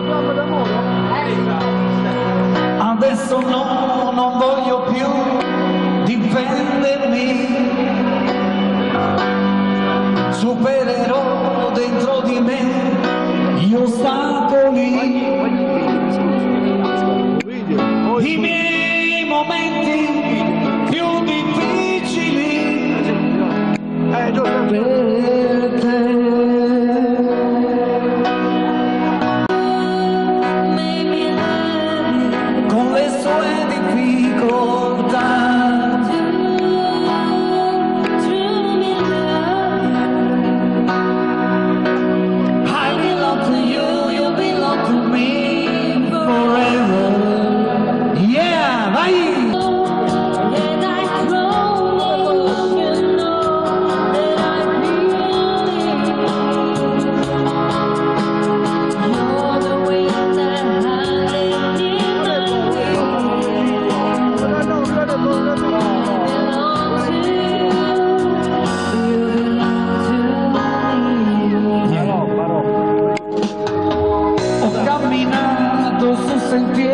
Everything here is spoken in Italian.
Adesso no, non voglio più difendermi, supererò dentro di me gli ostacoli, i miei momenti più difficili per te. Con le sue difficoltà, I belong to you, you belong to me forever. Yeah, vai! Ho camminato su sentieri